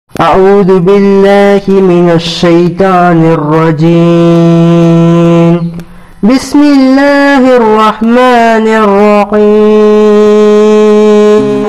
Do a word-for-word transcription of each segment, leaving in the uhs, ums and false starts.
أعوذ بالله من الشيطان الرجيم بسم الله الرحمن الرحيم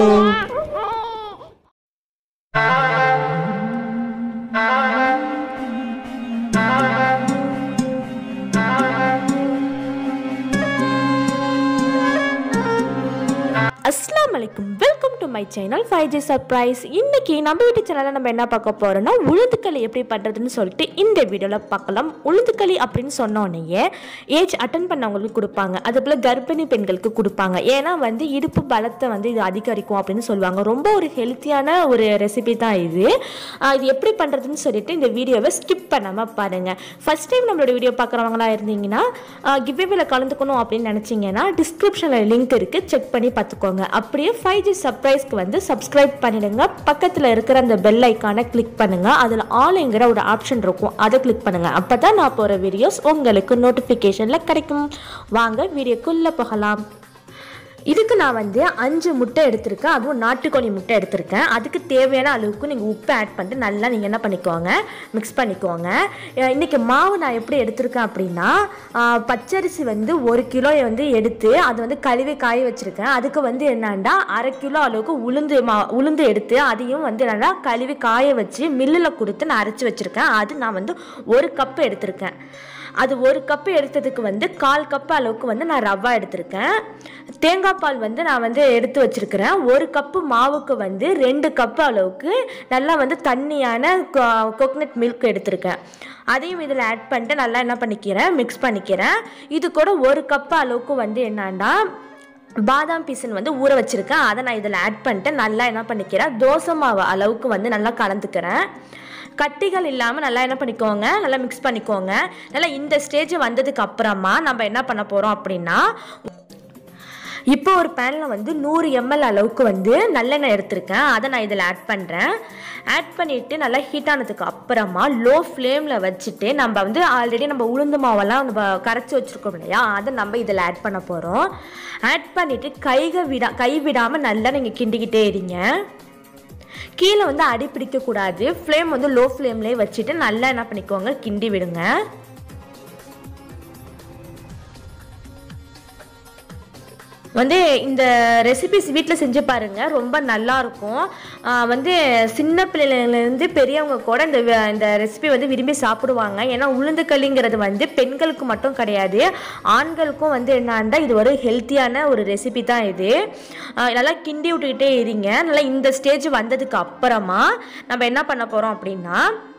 Assalamualaikum. Welcome to my channel Faizees surprise. இன்னைக்கு நம்ம வீட்டு சேனல்ல நம்ம என்ன பார்க்க போறோம்னா உளுந்துக்களி எப்படி பண்றதுன்னு சொல்லிட்டு இந்த வீடியோல பார்க்கலாம். உளுந்துக்களி அப்படினு சொன்னோனே ஏஜ் அட்டெண்ட் பண்ணவங்களுக்கு கொடுப்பாங்க. அதுபோல கர்ப்பிணி பெண்களுக்கு கொடுப்பாங்க. ஏனா வந்து இடுப்பு பலத்தை வந்து இது அதிகரிக்கும் அப்படினு சொல்வாங்க. ரொம்ப ஒரு ஹெல்தியான ஒரு ரெசிபி தான் இது. இது எப்படி பண்றதுன்னு சொல்லிட்டு இந்த வீடியோவை ஸ்கிப் பண்ணாம பாருங்க. ஃபர்ஸ்ட் டைம் நம்மளோட வீடியோ பார்க்கறவங்களா இருந்தீங்கன்னா கிவ்அவேல கலந்துக்கணும் அப்படினு நினைச்சீங்கன்னா டிஸ்கிரிப்ஷன்ல லிங்க் இருக்கு, செக் பண்ணி பார்த்துக்கோங்க. அப்படியே Faizees சர்ப்ரைஸ்க்கு வந்து சப்ஸ்கிரைப் பண்ணிடுங்க. பக்கத்துல இருக்கிற அந்த பெல் ஐகானை கிளிக் பண்ணுங்க. அதுல ஆல்ங்கிற ஒரு ஆப்ஷன் இருக்கும், அதை கிளிக் பண்ணுங்க. அப்பதான் நான் போற வீடியோஸ் உங்களுக்கு நோட்டிபிகேஷன்ல கிடைக்கும். வாங்க வீடியோக்குள்ள போகலாம். இதுக்கு நான் வந்து அஞ்சு முட்டை எடுத்திருக்கேன், அதுவும் நாட்டுக்கோழி முட்டை எடுத்திருக்கேன். அதுக்கு தேவையான அளவுக்கு நீங்கள் உப்பு ஆட் பண்ணிட்டு நல்லா நீங்கள் என்ன பண்ணிக்கோங்க, மிக்ஸ் பண்ணிக்கோங்க. இன்றைக்கி மாவு நான் எப்படி எடுத்திருக்கேன் அப்படின்னா, பச்சரிசி வந்து ஒரு கிலோ வந்து எடுத்து அது வந்து கழுவி காய வச்சுருக்கேன். அதுக்கு வந்து என்னன்னா அரை கிலோ அளவுக்கு உளுந்து மா உளுந்து எடுத்து அதையும் வந்து என்னென்னா கழுவி காய வச்சு மில்லில் கொடுத்து நான் அரைச்சி வச்சுருக்கேன். அது நான் வந்து ஒரு கப்பு எடுத்திருக்கேன். அது ஒரு கப்பு எடுத்ததுக்கு வந்து கால் கப்பு அளவுக்கு வந்து நான் ரவா எடுத்திருக்கேன். தேங்காய் பால் வந்து நான் வந்து எடுத்து வச்சிருக்கிறேன். ஒரு கப்பு மாவுக்கு வந்து ரெண்டு கப்பு அளவுக்கு நல்லா வந்து தண்ணியான கோகனட் மில்க் எடுத்திருக்கேன். அதையும் இதில் ஆட் பண்ணிட்டு நல்லா என்ன பண்ணிக்கிறேன், மிக்ஸ் பண்ணிக்கிறேன். இது கூட ஒரு கப்பு அளவுக்கு வந்து என்னன்னா பாதாம் பீசன் வந்து ஊற வச்சிருக்கேன். அதை நான் இதில் ஆட் பண்ணிட்டு நல்லா என்ன பண்ணிக்கிறேன், தோசை மாவு அளவுக்கு வந்து நல்லா கலந்துக்கிறேன். கட்டிகள் இல்லாமல் நல்லா என்ன பண்ணிக்கோங்க, நல்லா மிக்ஸ் பண்ணிக்கோங்க. நல்லா இந்த ஸ்டேஜ் வந்ததுக்கு அப்புறமா நம்ம என்ன பண்ண போகிறோம் அப்படின்னா, இப்போ ஒரு பேனில் வந்து நூறு எம்எல் அளவுக்கு வந்து நல்லெண்ணெய் எடுத்திருக்கேன். அதை நான் இதில் ஆட் பண்ணுறேன். ஆட் பண்ணிவிட்டு நல்லா ஹீட் ஆனதுக்கு அப்புறமா லோ ஃப்ளேமில் வச்சுட்டு நம்ம வந்து ஆல்ரெடி நம்ம உளுந்து மாவெல்லாம் நம்ம கரைச்சி வச்சுருக்கோம் இல்லையா, அதை நம்ம இதில் ஆட் பண்ண போகிறோம். ஆட் பண்ணிவிட்டு கைக விடா கை விடாமல் நல்லா நீங்கள் கிண்டிக்கிட்டே இருங்க. கீழே வந்து அடி பிடிக்கக்கூடாது. ஃப்ளேம் வந்து லோ ஃப்ளேம்லேயே வச்சுட்டு நல்லா என்ன பண்ணிக்கோங்க, கிண்டி விடுங்க. வந்து இந்த ரெசிபிஸ் வீட்டில் செஞ்சு பாருங்கள், ரொம்ப நல்லாயிருக்கும். வந்து சின்ன பிள்ளைலேருந்து பெரியவங்க கூட இந்த இந்த ரெசிபி வந்து விரும்பி சாப்பிடுவாங்க. ஏன்னா உளுந்துக்களிங்கிறது வந்து பெண்களுக்கு மட்டும் கிடையாது, ஆண்களுக்கும் வந்து என்னன்னா இது ஒரு ஹெல்த்தியான ஒரு ரெசிபி தான் இது. நல்லா கிண்டி விட்டுக்கிட்டே இருங்க. நல்லா இந்த ஸ்டேஜ் வந்ததுக்கு அப்புறமா நம்ம என்ன பண்ண போகிறோம் அப்படின்னா,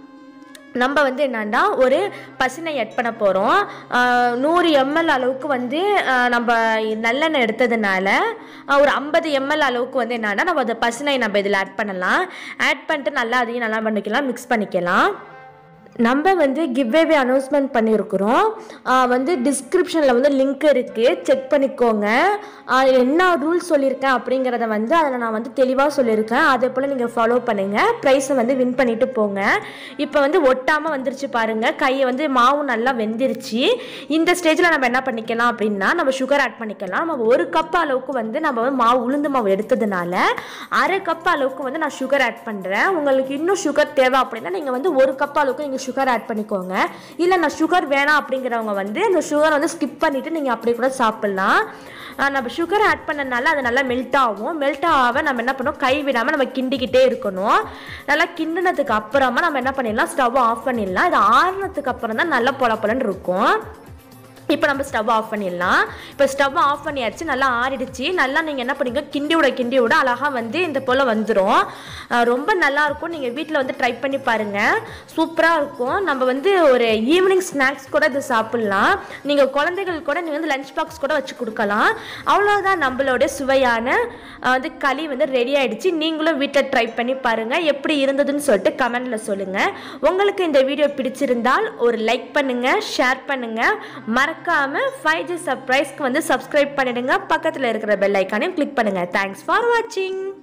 நம்ம வந்து என்னன்னா ஒரு பசுனை ஆட் பண்ண போகிறோம். நூறு எம்எல் அளவுக்கு வந்து நம்ம நல்லெண்ணெய் எடுத்ததுனால ஒரு ஐம்பது எம்எல் அளவுக்கு வந்து என்னன்னா நம்ம அந்த பசுனை நம்ம இதில் ஆட் பண்ணலாம். ஆட் பண்ணிட்டு நல்லா அதையும் நல்லா பண்ணிக்கலாம், மிக்ஸ் பண்ணிக்கலாம். நம்ம வந்து கிவ்அவே அனௌன்ஸ்மெண்ட் பண்ணியிருக்கிறோம். வந்து டிஸ்கிரிப்ஷனில் வந்து லிங்க் இருக்குது, செக் பண்ணிக்கோங்க. என்ன ரூல்ஸ் சொல்லியிருக்கேன் அப்படிங்கிறத வந்து அதில் நான் வந்து தெளிவாக சொல்லியிருக்கேன். அதே போல் நீங்கள் ஃபாலோ பண்ணுங்கள், ப்ரைஸை வந்து வின் பண்ணிவிட்டு போங்க. இப்போ வந்து ஒட்டாமல் வந்துருச்சு பாருங்கள், கையை வந்து மாவு நல்லா வெந்துருச்சு. இந்த ஸ்டேஜில் நம்ம என்ன பண்ணிக்கலாம் அப்படின்னா, நம்ம சுகர் ஆட் பண்ணிக்கலாம். நம்ம ஒரு கப் அளவுக்கு வந்து நம்ம வந்து மாவு உளுந்து மாவு எடுத்ததுனால அரை கப் அளவுக்கு வந்து நான் சுகர் ஆட் பண்ணுறேன். உங்களுக்கு இன்னும் சுகர் தேவை அப்படின்னா நீங்கள் வந்து ஒரு கப் அளவுக்கு நீங்கள் சுகர் ஆட் பண்ணிக்கோங்க. இல்லை நான் சுகர் வேணாம் அப்படிங்கிறவங்க வந்து அந்த சுகர் வந்து ஸ்கிப் பண்ணிவிட்டு நீங்கள் அப்படி கூட சாப்பிட்லாம். நம்ம சுகர் ஆட் பண்ணனால அது நல்லா மெல்ட் ஆகும். மெல்ட் ஆக நம்ம என்ன பண்ணோம், கை விடாமல் நம்ம கிண்டிக்கிட்டே இருக்கணும். நல்லா கிண்டினதுக்கு அப்புறமா நம்ம என்ன பண்ணிடலாம், ஸ்டவ் ஆஃப் பண்ணிடலாம். இது ஆறுனதுக்கு அப்புறம் தான் நல்லா பொல பொலன்னு இருக்கும். இப்போ நம்ம ஸ்டவ் ஆஃப் பண்ணிடலாம். இப்போ ஸ்டவ் ஆஃப் பண்ணியாச்சு, நல்லா ஆறிடுச்சு. நல்லா நீங்கள் என்ன பண்ணிங்க, கிண்டி விட கிண்டி விட அழகாக வந்து இந்த போல் வந்துடும். ரொம்ப நல்லாயிருக்கும். நீங்கள் வீட்டில் வந்து ட்ரை பண்ணி பாருங்கள், சூப்பராக இருக்கும். நம்ம வந்து ஒரு ஈவினிங் ஸ்நாக்ஸ் கூட இது சாப்பிட்லாம். நீங்கள் குழந்தைகள் கூட நீங்கள் வந்து லஞ்ச் பாக்ஸ் கூட வச்சு கொடுக்கலாம். அவ்வளோதான், நம்மளோட சுவையான வந்து களி வந்து ரெடி ஆகிடுச்சு. நீங்களும் வீட்டில் ட்ரை பண்ணி பாருங்கள், எப்படி இருந்ததுன்னு சொல்லிட்டு கமெண்டில் சொல்லுங்கள். உங்களுக்கு இந்த வீடியோ பிடிச்சிருந்தால் ஒரு லைக் பண்ணுங்கள், ஷேர் பண்ணுங்கள். மறக்காம Faizees சர்ப்ரைஸ்க்கு வந்து சப்ஸ்கிரைப் பண்ணிடுங்க. பக்கத்தில் இருக்கிற பெல் ஐக்கானையும் கிளிக் பண்ணுங்க. தேங்க்ஸ் ஃபார் வாட்சிங்.